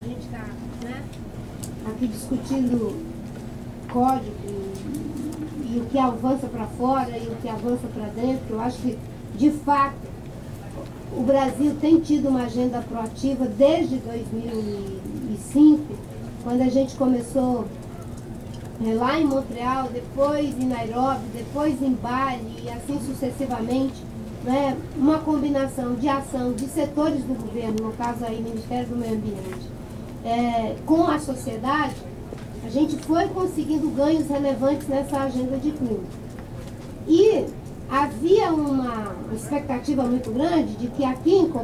A gente está, né, aqui discutindo código e o que avança para fora e o que avança para dentro. Eu acho que, de fato, o Brasil tem tido uma agenda proativa desde 2005, quando a gente começou lá em Montreal, depois em Nairobi, depois em Bali e assim sucessivamente, né, uma combinação de ação de setores do governo, no caso aí Ministério do Meio Ambiente, com a sociedade. A gente foi conseguindo ganhos relevantes nessa agenda de clima. E havia uma expectativa muito grande de que aqui em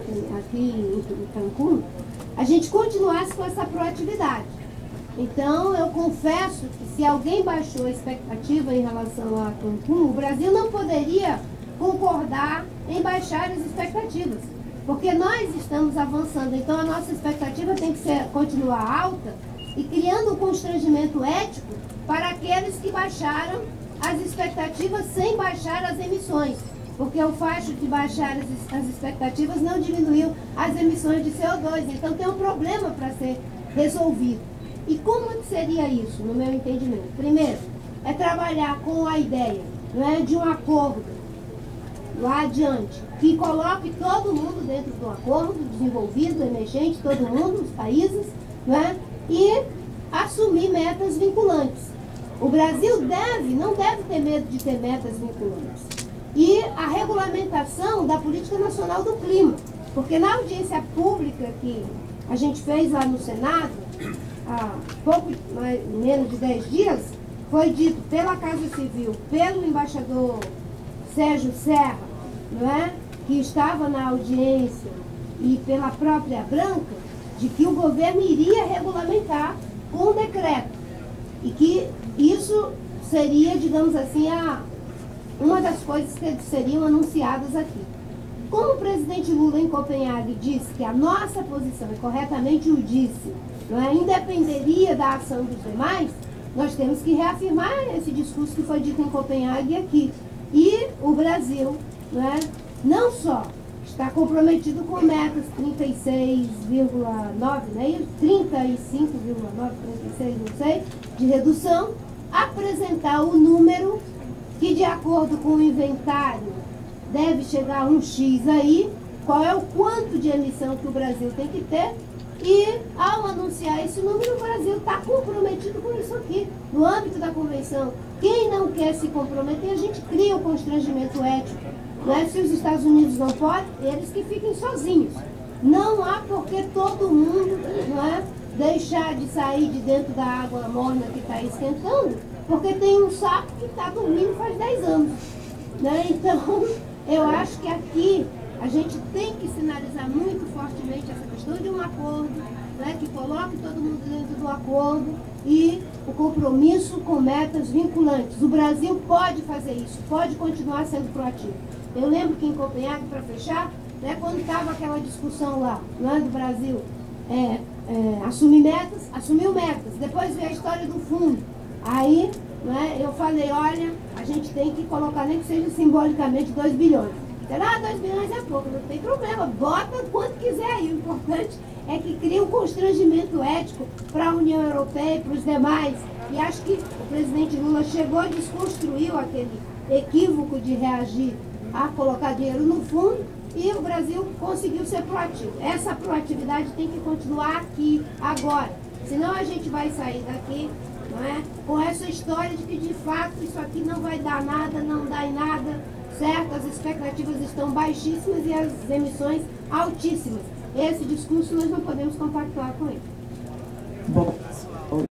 Cancún a gente continuasse com essa proatividade. Então, eu confesso que se alguém baixou a expectativa em relação a Cancún, o Brasil não poderia concordar em baixar as expectativas, porque nós estamos avançando. Então, a nossa expectativa tem que continuar alta e criando um constrangimento ético para aqueles que baixaram as expectativas sem baixar as emissões, porque o fato de baixar as expectativas não diminuiu as emissões de CO2. Então, tem um problema para ser resolvido. E como que seria isso, no meu entendimento? Primeiro, é trabalhar com a ideia, né, de um acordo lá adiante, que coloque todo mundo dentro do acordo, desenvolvido, emergente, todo mundo, os países, né, e assumir metas vinculantes. O Brasil não deve ter medo de ter metas vinculantes. E a regulamentação da Política Nacional do Clima, porque na audiência pública que a gente fez lá no Senado, há menos de 10 dias, foi dito pela Casa Civil, pelo embaixador Sérgio Serra, não é, que estava na audiência, e pela própria Branca, de que o governo iria regulamentar com um decreto. E que isso seria, digamos assim, uma das coisas que seriam anunciadas aqui. Como o presidente Lula em Copenhague disse que a nossa posição, e corretamente o disse, não é, independeria da ação dos demais, nós temos que reafirmar esse discurso que foi dito em Copenhague aqui. E o Brasil, não é, não só está comprometido com metas 36,9, não é isso? 35,9, 36, não sei, de redução, apresentar o número que, de acordo com o inventário, deve chegar a um X aí, qual é o quanto de emissão que o Brasil tem que ter, e ao anunciar esse número, o Brasil está comprometido com isso aqui, no âmbito da convenção. Quem não quer se comprometer, a gente cria o constrangimento ético. Né? Se os Estados Unidos não podem, eles que fiquem sozinhos. Não há por que todo mundo, não é, deixar de sair de dentro da água morna que está esquentando, porque tem um sapo que está dormindo faz 10 anos. Né? Então, eu acho que aqui a gente tem que sinalizar muito fortemente essa questão de um acordo, né, que coloque todo mundo dentro do acordo e o compromisso com metas vinculantes. O Brasil pode fazer isso, pode continuar sendo proativo. Eu lembro que em Copenhague, para fechar, né, quando estava aquela discussão lá, né, do Brasil, assumiu metas, depois veio a história do fundo. Aí, né, eu falei, olha, a gente tem que colocar, nem que seja simbolicamente, 2 bilhões. Será 2 bilhões é pouco, não tem problema, bota quanto quiser aí. O importante é que cria um constrangimento ético para a União Europeia e para os demais. E acho que o presidente Lula chegou e desconstruiu aquele equívoco de reagir a colocar dinheiro no fundo, e o Brasil conseguiu ser proativo. Essa proatividade tem que continuar aqui, agora. Senão a gente vai sair daqui, não é, com essa história de que, de fato, isso aqui não vai dar nada, não dá em nada, certo? As expectativas estão baixíssimas e as emissões altíssimas. Esse discurso nós não podemos compactuar com ele. Bom.